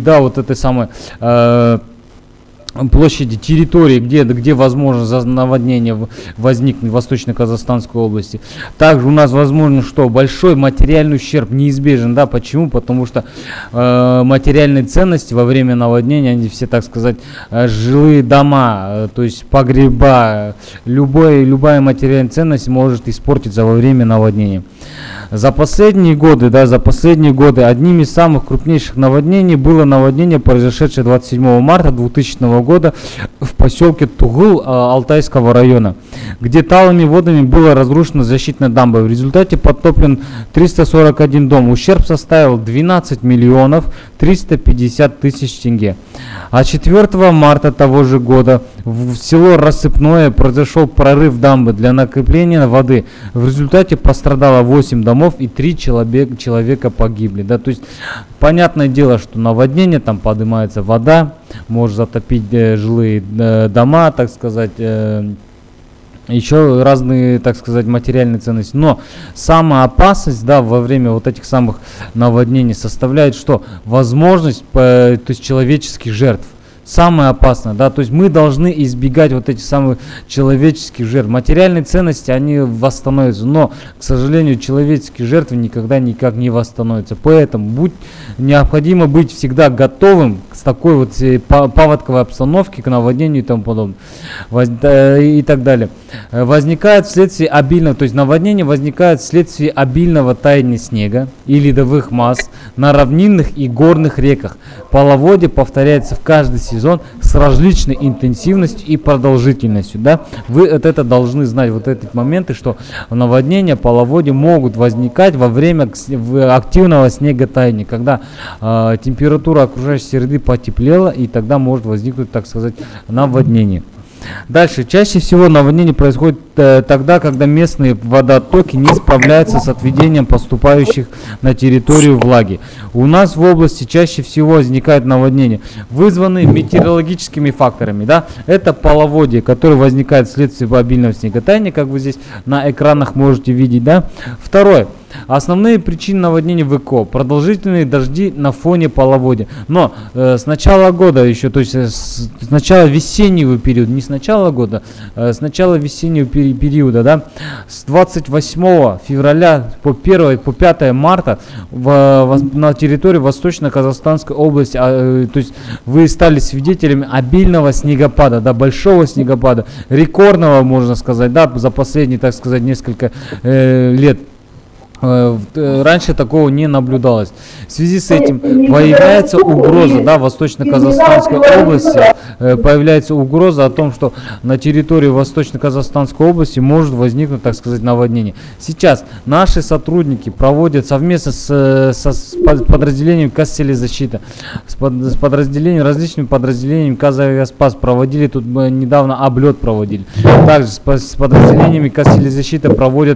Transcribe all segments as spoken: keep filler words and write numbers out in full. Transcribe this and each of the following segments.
да, вот этой самой э, площади, территории, где, где возможно наводнение возникнет в Восточно-Казахстанской области. Также у нас возможно, что большой материальный ущерб неизбежен. Да, почему? Потому что э, материальные ценности во время наводнения, они все, так сказать, э, жилые дома, э, то есть погреба, любой, любая материальная ценность может испортиться во время наводнения. За последние годы, да, за последние годы одним из самых крупнейших наводнений было наводнение, произошедшее двадцать седьмого марта двухтысячного года в поселке Тугыл Алтайского района, где талыми водами была разрушена защитная дамба. В результате подтоплен триста сорок один дом. Ущерб составил двенадцать миллионов триста пятьдесят тысяч тенге. А четвёртого марта того же года в село Рассыпное произошел прорыв дамбы для накопления воды. В результате пострадало восемь домов и три человека, человека погибли. Да, то есть понятное дело, что наводнение, там поднимается вода, может затопить э, жилые э, дома, так сказать, э, еще разные, так сказать, материальные ценности. Но самая опасность, да, во время вот этих самых наводнений составляет что? Возможность, э, то есть человеческих жертв. Самое опасное, да, то есть мы должны избегать вот этих самых человеческих жертв. Материальные ценности, они восстановятся, но, к сожалению, человеческие жертвы никогда никак не восстановятся. Поэтому будь, необходимо быть всегда готовым к такой вот паводковой обстановке, к наводнению и тому подобное, и так далее. Возникает вследствие обильного, то есть наводнение возникает вследствие обильного таяния снега и ледовых масс на равнинных и горных реках. Половодье повторяется в каждый сезон с различной интенсивностью и продолжительностью. Да? Вы вот это должны знать, вот эти моменты, что наводнения, половодья могут возникать во время активного снеготаяния, когда э, температура окружающей среды потеплела, и тогда может возникнуть, так сказать, наводнение. Дальше. Чаще всего наводнение происходит э, тогда, когда местные водооттоки не справляются с отведением поступающих на территорию влаги. У нас в области чаще всего возникает наводнение, вызванные метеорологическими факторами. Да? Это половодье, которое возникает вследствие обильного снеготаяния, как вы здесь на экранах можете видеть. Да? Второе. Основные причины наводнения ВКО. Продолжительные дожди на фоне половодья. Но э, с начала года еще, то есть с, с начала весеннего периода, не с начала года, э, с начала весеннего пери периода, да, с двадцать восьмого февраля по первое, по пятое марта в, в, на территории Восточно-Казахстанской области, э, то есть вы стали свидетелями обильного снегопада, да, большого снегопада, рекордного, можно сказать, да, за последние, так сказать, несколько э, лет. Раньше такого не наблюдалось. В связи с этим появляется угроза, да, в Восточно-Казахстанской области, появляется угроза о том, что на территории Восточно-Казахстанской области может возникнуть, так сказать, наводнение. Сейчас наши сотрудники проводят совместно с, со, с подразделением Казселезащита, с, под, с подразделением, различными подразделениями Казавиаспас проводили, тут мы недавно облет проводили. Также с, с подразделениями Казселезащита проводят,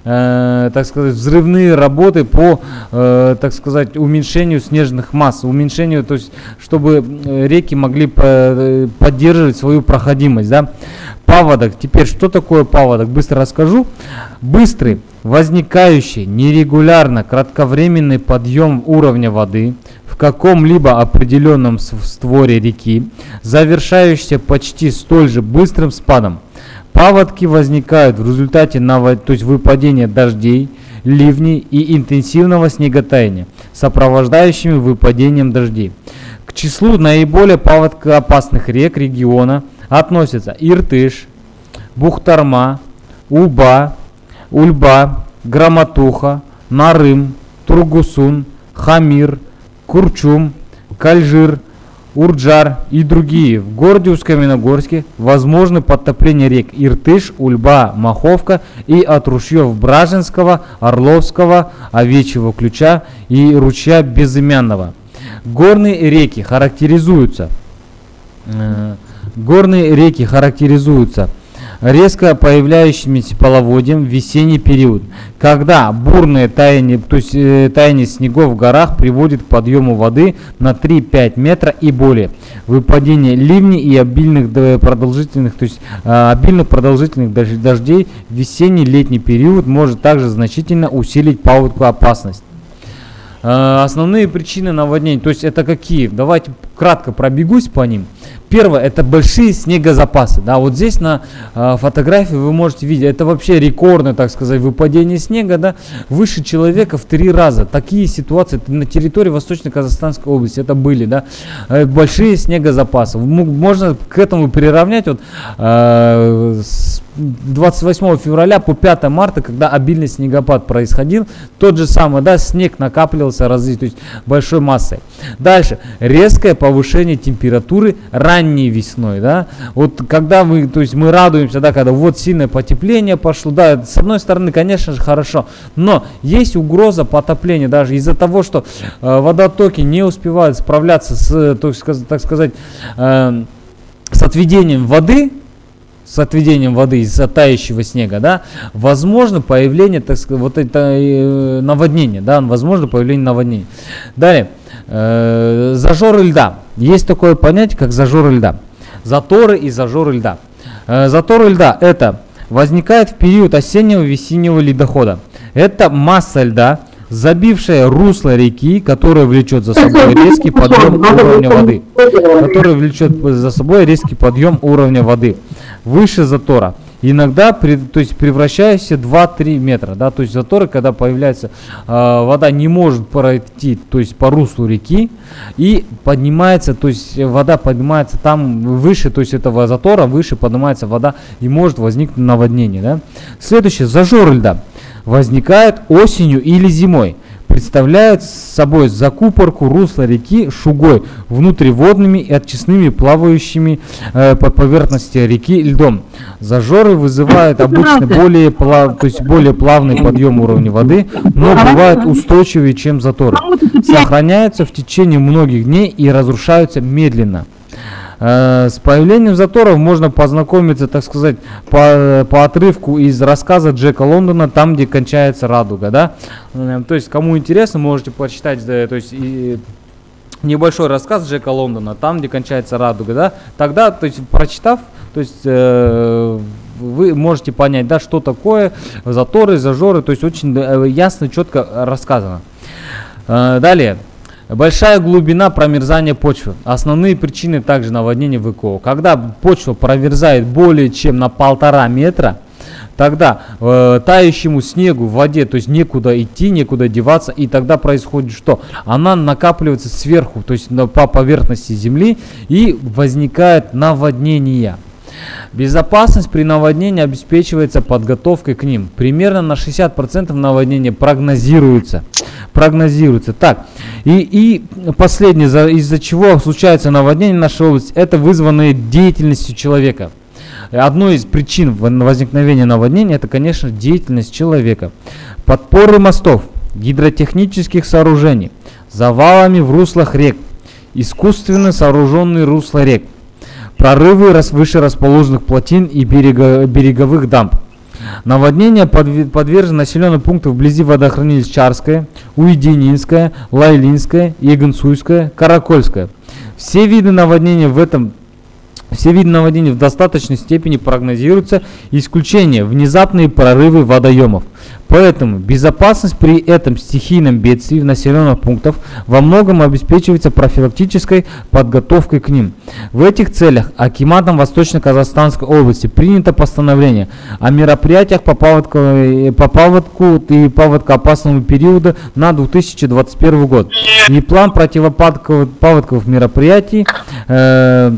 Э, так сказать, взрывные работы по, э, так сказать, уменьшению снежных масс, уменьшению, то есть, чтобы реки могли по, поддерживать свою проходимость, да. Паводок. Теперь, что такое паводок? Быстро расскажу. Быстрый, возникающий, нерегулярно, кратковременный подъем уровня воды в каком-либо определенном створе реки, завершающийся почти столь же быстрым спадом. Паводки возникают в результате навод... то есть выпадения дождей, ливней и интенсивного снеготаяния, сопровождающими выпадением дождей. К числу наиболее паводкоопасных рек региона относятся Иртыш, Бухтарма, Уба, Ульба, Грамотуха, Нарым, Тургусун, Хамир, Курчум, Кальжир, Урджар и другие. В городе Усть-Каменогорске возможны подтопления рек Иртыш, Ульба, Маховка и от ручьев Браженского, Орловского, Овечьего Ключа и ручья Безымянного. Горные реки характеризуются э, горные реки характеризуются резко появляющимися половодьем в весенний период, когда бурное таяние, то есть э, таяние снегов в горах приводит к подъему воды на три-пять метров и более. Выпадение ливней и обильных продолжительных, то есть э, обильных продолжительных дождей в весенний-летний период может также значительно усилить паводковую опасность. Э, основные причины наводнений, то есть это какие? Давайте кратко пробегусь по ним. Первое, это большие снегозапасы. Да, вот здесь на э, фотографии вы можете видеть, это вообще рекордное, так сказать, выпадение снега, да, выше человека в три раза. Такие ситуации на территории Восточно-Казахстанской области это были, да, э, большие снегозапасы. Можно к этому приравнять вот э, с двадцать восьмого февраля по пятое марта, когда обильный снегопад происходил, тот же самый, да, снег накапливался разы, то есть большой массой. Дальше, резкое повышение температуры ранней весной, да, вот когда мы, то есть мы радуемся, да, когда вот сильное потепление пошло, да, с одной стороны, конечно же, хорошо, но есть угроза потопления даже из-за того, что э, водотоки не успевают справляться с, так сказать, так сказать э, с отведением воды, с отведением воды из-за тающего снега, да, возможно появление, так сказать, вот это э, наводнение, да, возможно появление наводнения. Далее, э, зажоры льда. Есть такое понятие, как зажоры льда. Заторы и зажоры льда. Э, заторы льда это возникает в период осеннего весеннего ледохода. Это масса льда, забившая русло реки, которая влечет за собой резкий подъем уровня воды, которая влечет за собой резкий подъем уровня воды выше затора, иногда при, то есть превращаясь в два-три метра, да, то есть заторы, когда появляется э, вода не может пройти, то есть по руслу реки и поднимается, то есть вода поднимается там выше, то есть этого затора выше поднимается вода и может возникнуть наводнение, да. Следующее, зажоры льда возникает осенью или зимой, представляют собой закупорку русла реки шугой, внутриводными и очистными плавающими э, по поверхности реки льдом. Зажоры вызывают обычно более, плав, то есть более плавный подъем уровня воды, но бывают устойчивее, чем заторы. Сохраняются в течение многих дней и разрушаются медленно. С появлением заторов можно познакомиться, так сказать, по, по отрывку из рассказа Джека Лондона «Там, где кончается радуга». Да? То есть, кому интересно, можете почитать, да, то есть, и небольшой рассказ Джека Лондона «Там, где кончается радуга». Да? Тогда, то есть, прочитав, то есть, э, вы можете понять, да, что такое заторы, зажоры, то есть, очень ясно, четко рассказано. Э, далее. Большая глубина промерзания почвы. Основные причины также наводнения в ВКО. Когда почва промерзает более чем на полтора метра, тогда э, тающему снегу в воде, то есть некуда идти, некуда деваться, и тогда происходит что? Она накапливается сверху, то есть на, по поверхности земли, и возникает наводнение. Безопасность при наводнении обеспечивается подготовкой к ним. Примерно на шестьдесят процентов наводнения прогнозируется. Прогнозируется. Так, и, и последнее, из-за чего случается наводнение в нашей области, это вызванное деятельностью человека. Одной из причин возникновения наводнения, это, конечно, деятельность человека. Подпоры мостов, гидротехнических сооружений, завалами в руслах рек, искусственно сооруженные русла рек, прорывы выше расположенных плотин и берега, береговых дамб. Наводнение подвержено населенным пунктам вблизи водохранилищ Чарское, Уедининское, Лайлинское, Егансуйское, Каракольское. Все виды наводнения в этом Все виды наводнений в достаточной степени прогнозируются, исключение внезапные прорывы водоемов. Поэтому безопасность при этом стихийном бедствии в населенных пунктах во многом обеспечивается профилактической подготовкой к ним. В этих целях Акиматом Восточно-Казахстанской области принято постановление о мероприятиях по паводку, по паводку и паводкоопасному периоду на две тысячи двадцать первый год и план противопаводковых мероприятий э,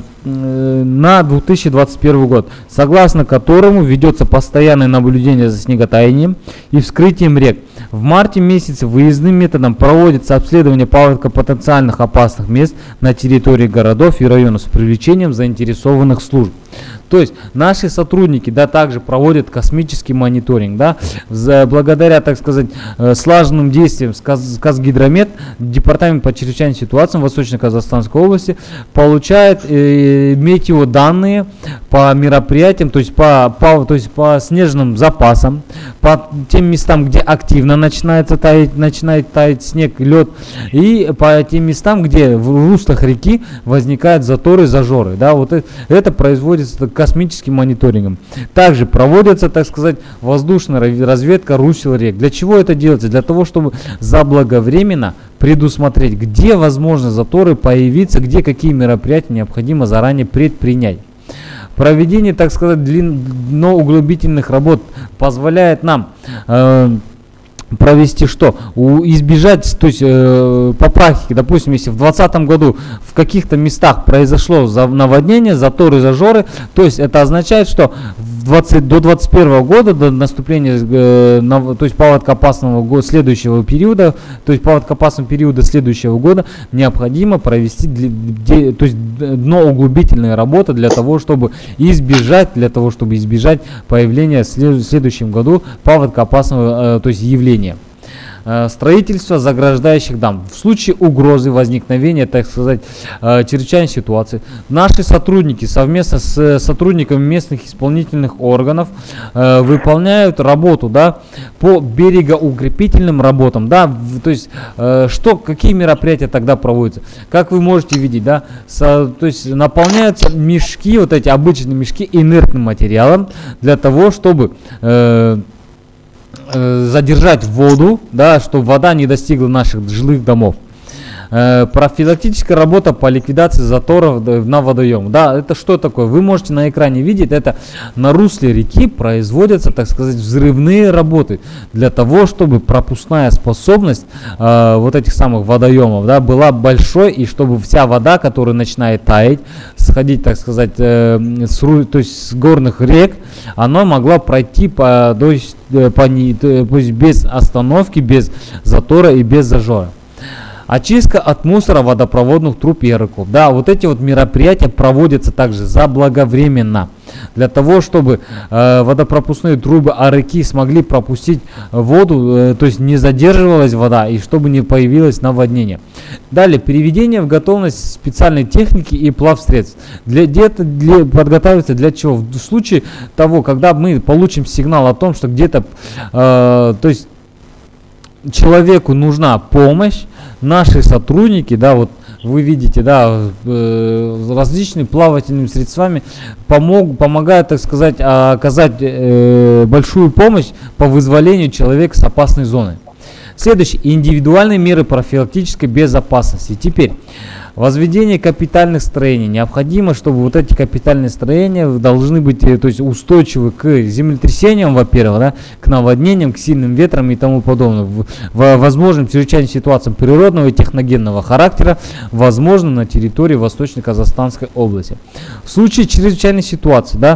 на две тысячи двадцать первый год, согласно которому ведется постоянное наблюдение за снеготаянием и вскрытием рек. В марте месяце выездным методом проводится обследование паводка потенциальных опасных мест на территории городов и районов с привлечением заинтересованных служб. То есть наши сотрудники, да, также проводят космический мониторинг, да, за, благодаря, так сказать, слаженным действиям с Казгидромет, Департамент по чрезвычайным ситуациям Восточно-Казахстанской области получает э, метеоданные по мероприятиям, то есть по, по, то есть по снежным запасам, по тем местам, где активно начинается таять, начинает таять снег, лед, и по тем местам, где в руслах реки возникают заторы, зажоры, да, вот это, это производится проводится космическим мониторингом. Также проводится, так сказать, воздушная разведка русел рек. Для чего это делается? Для того, чтобы заблаговременно предусмотреть, где возможны заторы появиться, где какие мероприятия необходимо заранее предпринять. Проведение, так сказать, длинноуглубительных работ позволяет нам э, провести что? У, избежать, то есть э, по практике, допустим, если в двадцатом году в каких-то местах произошло наводнение, заторы, зажоры, то есть это означает, что в двадцать, до двадцать первого года, до наступления, э, на, то есть паводкоопасного года, следующего периода, то есть паводкоопасного периода следующего года необходимо провести для, де, то есть дноуглубительные работы для того, чтобы избежать, для того, чтобы избежать появления в след, следующем году паводкоопасного, э, то есть явления. Строительство заграждающих дам. В случае угрозы возникновения, так сказать, чрезвычайной ситуации, наши сотрудники совместно с сотрудниками местных исполнительных органов э, выполняют работу, да, по берегоукрепительным работам, да, то есть э, что, какие мероприятия тогда проводятся. Как вы можете видеть, да, со, то есть наполняются мешки, вот эти обычные мешки инертным материалом для того, чтобы э, задержать воду, да, чтобы вода не достигла наших жилых домов. Э, профилактическая работа по ликвидации заторов на водоем. Да, это что такое? Вы можете на экране видеть, это на русле реки производятся, так сказать, взрывные работы для того, чтобы пропускная способность э, вот этих самых водоемов, да, была большой, и чтобы вся вода, которая начинает таять, сходить, так сказать, э, с, то есть с горных рек, она могла пройти по, то есть, по, то есть без остановки, без затора и без зажора. Очистка от мусора водопроводных труб и рыков. Да, вот эти вот мероприятия проводятся также заблаговременно. Для того, чтобы э, водопропускные трубы АРЭКи смогли пропустить воду, э, то есть не задерживалась вода и чтобы не появилось наводнение. Далее, переведение в готовность специальной техники и плавсредств. Для, где-то для, подготавливается для чего? В случае того, когда мы получим сигнал о том, что где-то, э, то есть человеку нужна помощь, наши сотрудники, да, вот вы видите, да, э, различными плавательными средствами помог, помогают, так сказать, оказать э, большую помощь по вызволению человека с опасной зоны. Следующее. Индивидуальные меры профилактической безопасности. Теперь. Возведение капитальных строений. Необходимо, чтобы вот эти капитальные строения должны быть, то есть, устойчивы к землетрясениям, во-первых, да, к наводнениям, к сильным ветрам и тому подобное. В, в возможным чрезвычайным ситуациям природного и техногенного характера, возможно, на территории Восточно-Казахстанской области. В случае чрезвычайной ситуации, да,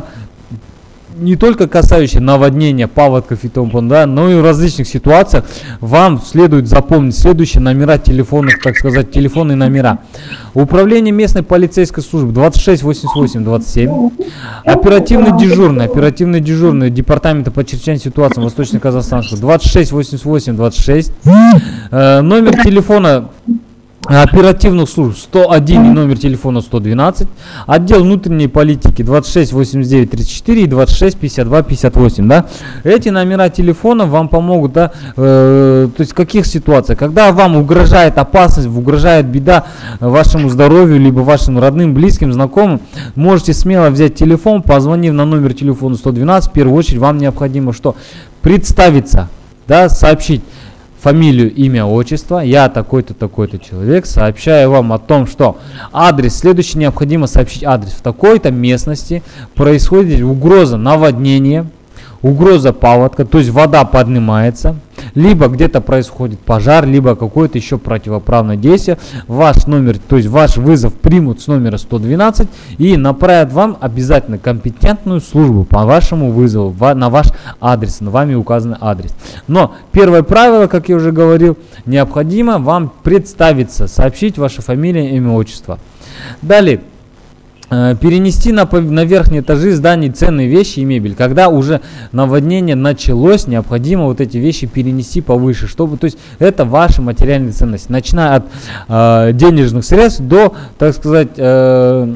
не только касающиеся наводнения, паводков и тому подобное, да, но и в различных ситуациях вам следует запомнить следующие номера телефонных, так сказать, телефонные номера. Управление местной полицейской службы двадцать шесть восемьдесят восемь двадцать семь. Оперативный дежурный, оперативный дежурный департамента по чрезвычайным ситуациям Восточно-Казахстанского двадцать шесть восемьдесят восемь двадцать шесть. Э, номер телефона оперативных служб сто один и номер телефона сто двенадцать, отдел внутренней политики двадцать шесть восемьдесят девять тридцать четыре и двадцать шесть пятьдесят два пятьдесят восемь, да. Эти номера телефона вам помогут, да, э, то есть в каких ситуациях, когда вам угрожает опасность, угрожает беда вашему здоровью, либо вашим родным, близким, знакомым, можете смело взять телефон, позвонив на номер телефона сто двенадцать. В первую очередь вам необходимо что? Представиться, да, сообщить фамилию, имя, отчество, я такой-то, такой-то человек, сообщаю вам о том, что адрес, следующий необходимо сообщить адрес. В такой-то местности происходит угроза наводнения, угроза паводка, то есть вода поднимается, либо где-то происходит пожар, либо какое-то еще противоправное действие. Ваш номер, то есть ваш вызов примут с номера сто двенадцать и направят вам обязательно компетентную службу по вашему вызову, на ваш адрес, на вами указанный адрес. Но первое правило, как я уже говорил, необходимо вам представиться, сообщить ваша фамилия, имя, отчество. Далее. Перенести на, на верхние этажи зданий ценные вещи и мебель. Когда уже наводнение началось, необходимо вот эти вещи перенести повыше, чтобы, то есть это ваши материальные ценности, начиная от э, денежных средств до, так сказать, э,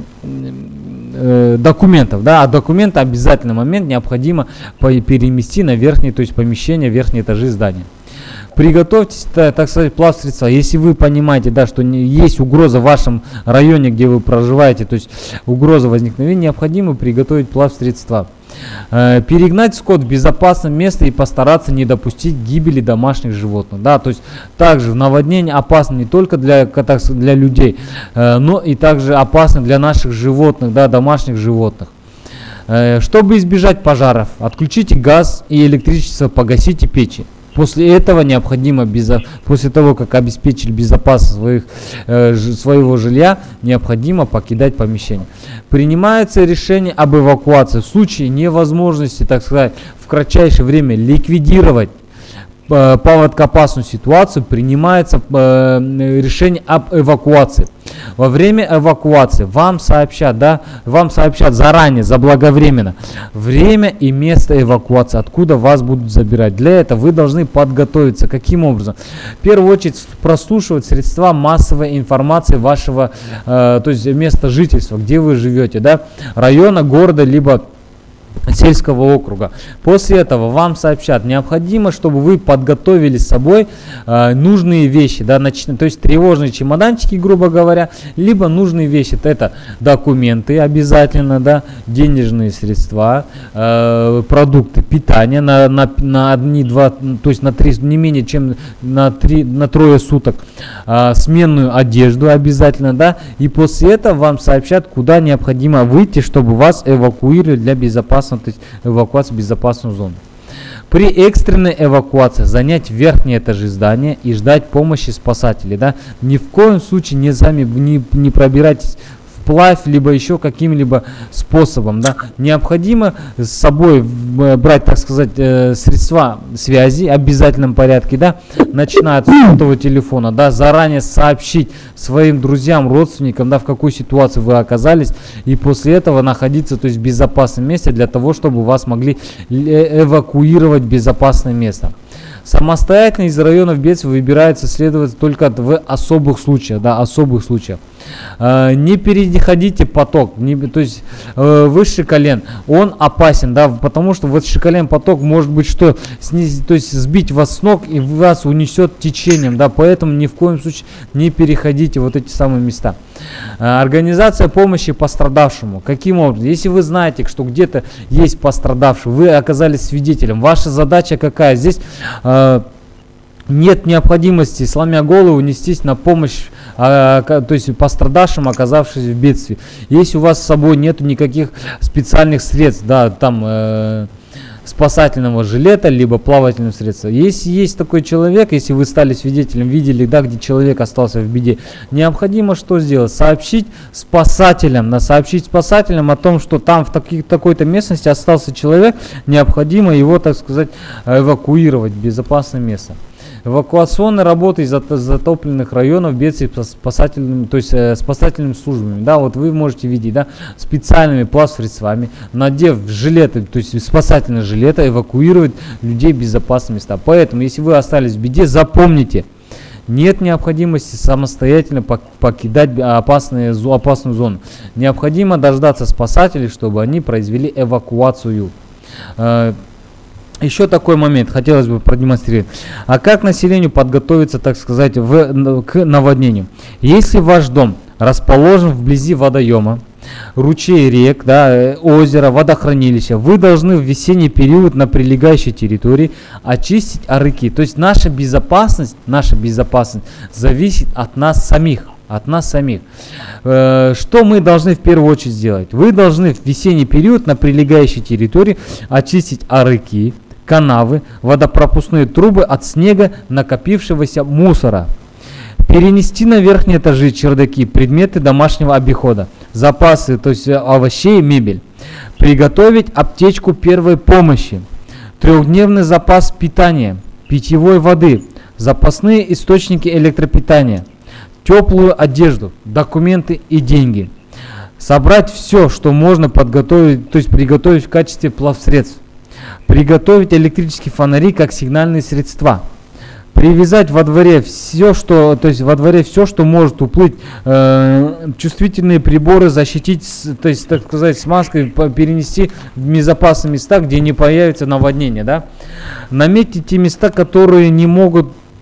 э, документов, да, а документы обязательный момент необходимо перенести на верхние, то есть помещения, верхние этажи здания. приготовьтесь, так сказать, плавсредства. Если вы понимаете, да, что не, есть угроза в вашем районе, где вы проживаете, то есть угроза возникновения, необходимо приготовить плавсредства. Э, перегнать скот в безопасное место и постараться не допустить гибели домашних животных. Да, то есть также наводнение опасно не только для, для людей, э, но и также опасно для наших животных, да, домашних животных. Э, чтобы избежать пожаров, отключите газ и электричество, погасите печи. После этого необходимо, безо... после того, как обеспечили безопасность своих, э, ж... своего жилья, необходимо покидать помещение. Принимается решение об эвакуации в случае невозможности, так сказать, в кратчайшее время ликвидировать э, паводкоопасную ситуацию, принимается э, решение об эвакуации. Во время эвакуации вам сообщат, да, вам сообщат заранее, заблаговременно, время и место эвакуации, откуда вас будут забирать. Для этого вы должны подготовиться. Каким образом? В первую очередь прослушивать средства массовой информации вашего, э, то есть места жительства, где вы живете, да, района, города, либо сельского округа. После этого вам сообщат, необходимо, чтобы вы подготовили с собой э, нужные вещи, да, нач... то есть тревожные чемоданчики, грубо говоря, либо нужные вещи. Это документы обязательно, да, денежные средства, э, продукты питания на, на, на одни-два, то есть на три, не менее чем на, три, на трое суток, э, сменную одежду обязательно, да, и после этого вам сообщат, куда необходимо выйти, чтобы вас эвакуировали для безопасности, то есть эвакуация в безопасную зону. При экстренной эвакуации занять верхние этажи здания и ждать помощи спасателей. Да? Ни в коем случае не, сами, не, не пробирайтесь вплавь, либо еще каким-либо способом. Да? Необходимо с собой брать, так сказать, э, средства связи в обязательном порядке, да? Начиная от сотового телефона, да? Заранее сообщить своим друзьям, родственникам, да, в какой ситуации вы оказались, и после этого находиться, то есть, в безопасном месте для того, чтобы вас могли эвакуировать в безопасное место. Самостоятельно из районов бедствия выбирается следовать только в особых случаях, да, особых случаях. Э, не переходите поток, не, то есть э, высший колен, он опасен, да, потому что высший колен поток может быть что, снизить, то есть сбить вас с ног и вас унесет течением, да, поэтому ни в коем случае не переходите вот эти самые места. Э, организация помощи пострадавшему. Каким образом? Если вы знаете, что где-то есть пострадавший, вы оказались свидетелем, ваша задача какая? Здесь э, нет необходимости, сломя голову, нестись на помощь, а, то есть пострадавшим, оказавшимся в бедствии. Если у вас с собой нет никаких специальных средств, да, там э, спасательного жилета, либо плавательного средства. Если есть такой человек, если вы стали свидетелем, видели, да, где человек остался в беде, необходимо что сделать? Сообщить спасателям, да, сообщить спасателям о том, что там в таки, такой-то местности остался человек, необходимо его, так сказать, эвакуировать в безопасное место. Эвакуационные работы из затопленных районов бедствий спасательными, то есть э, спасательными службами. Да, вот вы можете видеть, да, специальными плавсредствами, надев жилеты, то есть спасательные жилеты, эвакуировать людей в безопасные места. Поэтому, если вы остались в беде, запомните, нет необходимости самостоятельно покидать опасные, опасную зону. Необходимо дождаться спасателей, чтобы они произвели эвакуацию. Э, Еще такой момент хотелось бы продемонстрировать. А как населению подготовиться, так сказать, в, к наводнению? Если ваш дом расположен вблизи водоема, ручей, рек, да, озера, водохранилища, вы должны в весенний период на прилегающей территории очистить арыки. То есть наша безопасность, наша безопасность зависит от нас самих. От нас самих. Э, что мы должны в первую очередь сделать? Вы должны в весенний период на прилегающей территории очистить арыки, канавы, водопропускные трубы от снега, накопившегося мусора. Перенести на верхние этажи чердаки предметы домашнего обихода, запасы, то есть овощей, мебель. Приготовить аптечку первой помощи, трехдневный запас питания, питьевой воды, запасные источники электропитания, теплую одежду, документы и деньги. Собрать все, что можно подготовить, то есть приготовить в качестве плавсредств. Приготовить электрические фонари как сигнальные средства. Привязать во дворе все, что, то есть во дворе все, что может уплыть, э, чувствительные приборы защитить, то есть, так сказать, смазкой перенести в безопасные места, где не появится наводнение, да. Наметить те места, которые не могут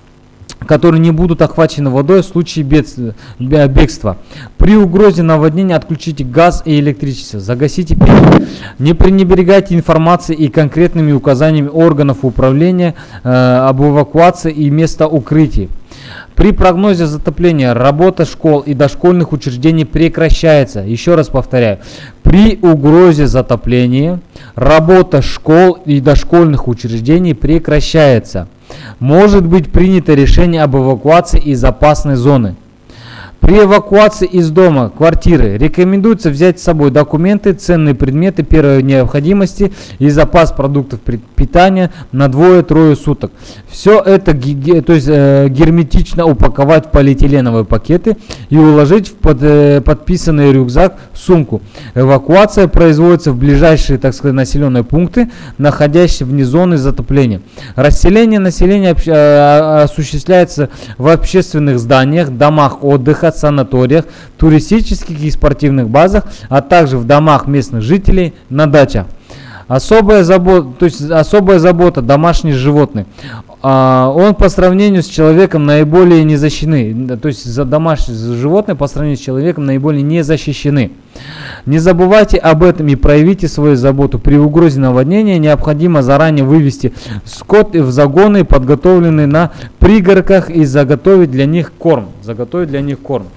которые не будут охвачены водой в случае бедствия, бегства. При угрозе наводнения отключите газ и электричество, загасите печь. Не пренебрегайте информацией и конкретными указаниями органов управления э, об эвакуации и места укрытий. При прогнозе затопления работа школ и дошкольных учреждений прекращается. Еще раз повторяю. При угрозе затопления работа школ и дошкольных учреждений прекращается. Может быть принято решение об эвакуации из опасной зоны. При эвакуации из дома, квартиры рекомендуется взять с собой документы, ценные предметы первой необходимости и запас продуктов питания на двое-трое суток. Все это то есть, э, герметично упаковать в полиэтиленовые пакеты и уложить в под, э, подписанный рюкзак, сумку. Эвакуация производится в ближайшие, так сказать, населенные пункты, находящиеся вне зоны затопления. Расселение населения э, осуществляется в общественных зданиях, домах отдыха, санаториях, туристических и спортивных базах, а также в домах местных жителей, на дачах. Особая забота, то есть особая забота домашних животных. А, он по сравнению с человеком наиболее не защищены. То есть за домашние животные по сравнению с человеком наиболее не защищены. Не забывайте об этом и проявите свою заботу. При угрозе наводнения необходимо заранее вывести скот в загоны, подготовленные на пригорках, и заготовить для них корм. Заготовить для них корм.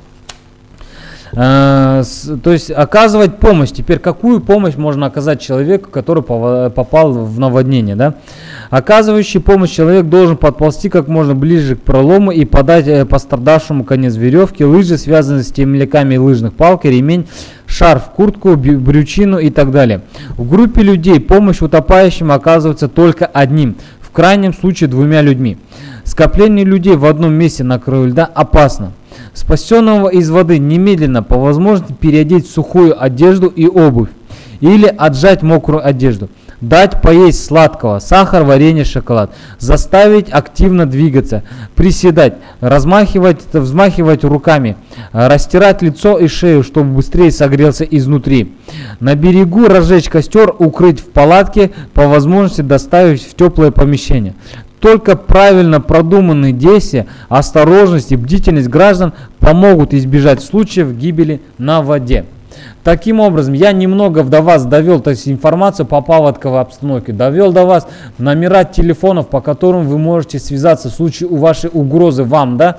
То есть оказывать помощь. Теперь какую помощь можно оказать человеку, который попал в наводнение, да? Оказывающий помощь человек должен подползти как можно ближе к пролому и подать пострадавшему конец веревки, лыжи, связанные с темляками лыжных палок, ремень, шарф, куртку, брючину и так далее. В группе людей помощь утопающим оказывается только одним, в крайнем случае двумя людьми. Скопление людей в одном месте на краю льда опасно. Спасенного из воды немедленно по возможности переодеть в сухую одежду и обувь или отжать мокрую одежду. Дать поесть сладкого, сахар, варенье, шоколад. Заставить активно двигаться, приседать, размахивать, взмахивать руками, растирать лицо и шею, чтобы быстрее согрелся изнутри. На берегу разжечь костер, укрыть в палатке, по возможности доставить в теплое помещение. Только правильно продуманные действия, осторожность и бдительность граждан помогут избежать случаев гибели на воде. Таким образом, я немного до вас довел, то есть информацию по паводковой обстановке, довел до вас номера телефонов, по которым вы можете связаться в случае у вашей угрозы вам, да.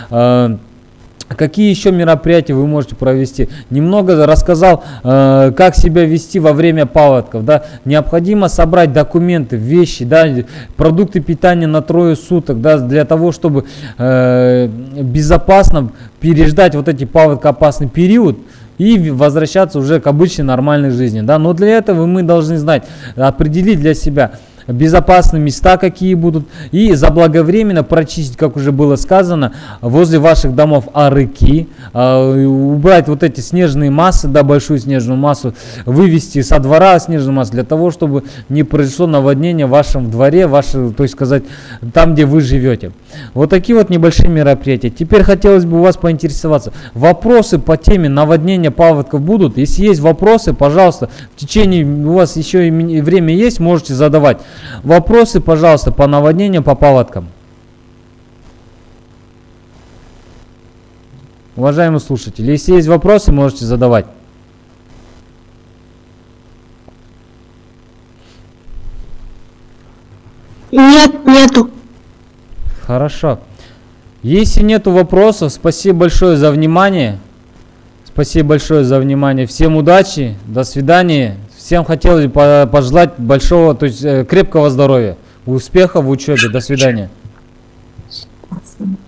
Э, Какие еще мероприятия вы можете провести? Немного рассказал, э, как себя вести во время паводков. Да? Необходимо собрать документы, вещи, да, продукты питания на трое суток, да, для того, чтобы э, безопасно переждать вот эти паводкоопасный период и возвращаться уже к обычной нормальной жизни. Да? Но для этого мы должны знать, определить для себя безопасные места, какие будут, и заблаговременно прочистить, как уже было сказано, возле ваших домов арыки, э, убрать вот эти снежные массы, да, большую снежную массу, вывести со двора снежную массу, для того, чтобы не произошло наводнение в вашем дворе, ваше, то есть сказать, там, где вы живете. Вот такие вот небольшие мероприятия. Теперь хотелось бы у вас поинтересоваться, вопросы по теме наводнения паводков будут? Если есть вопросы, пожалуйста, в течение, у вас еще и время есть, можете задавать. Вопросы, пожалуйста, по наводнению, по паводкам. Уважаемые слушатели, если есть вопросы, можете задавать. Нет, нету. Хорошо. Если нету вопросов, спасибо большое за внимание. Спасибо большое за внимание. Всем удачи, до свидания. Всем хотелось бы пожелать большого, то есть крепкого здоровья, успехов в учебе. До свидания.